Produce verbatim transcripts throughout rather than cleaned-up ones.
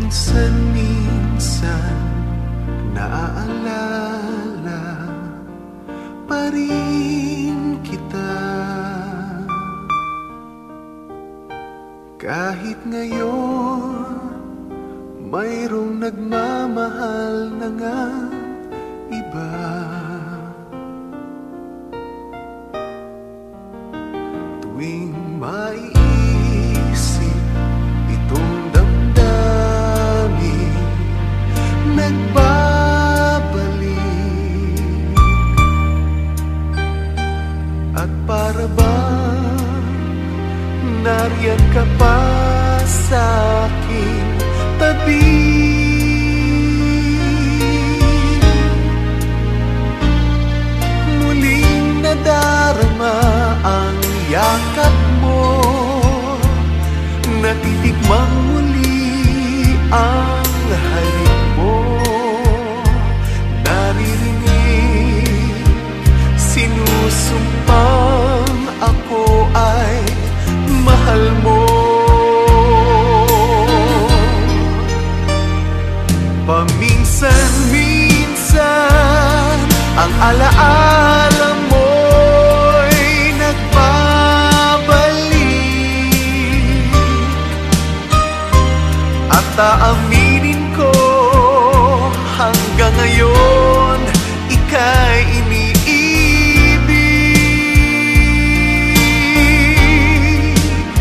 Paminsan-minsan naaalala pa rin kita, kahit ngayon mayroong nagmamahal na nga iba. Tuwing maiisip itong damdamin, nagbabalik. At para bang nariyan ka pa sa aking tabi, muling nadarama ang yakap mo, natitikmang muli ang halik mo, naririnig sinusumpang ako ay mahal mo. Paminsan-minsan ang alaala mo'y nagbabalik, at aaminin ko hanggang ngayon ika'y iniibig.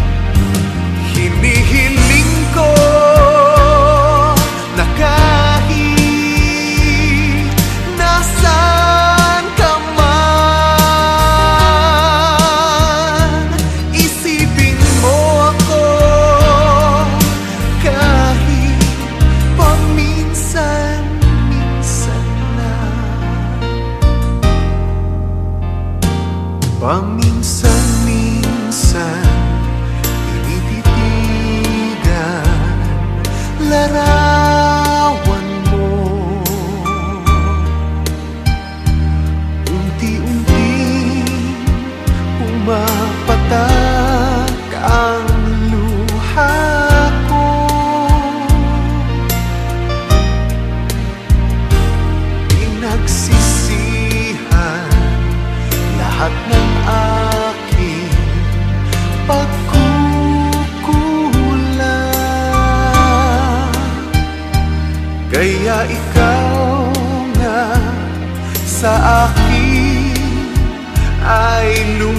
Hinihiling ko na kahit nasaan ka man, isipin mo ako kahit paminsan-minsan lang. Paminsan-minsan tinititigan larawan mo, unti-unting pumapatak ang luha ko. Pinagsisihan lahat ng aking pagkukulang, kaya ikaw nga sa akin ay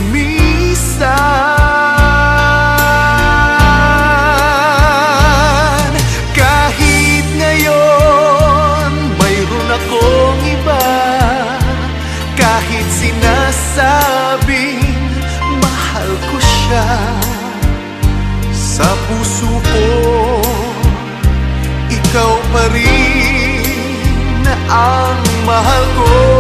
lumisan. Kahit ngayon mayroon akong iba, kahit sinasabing mahal ko siya, sa puso ko ikaw pa rin ang mahal ko.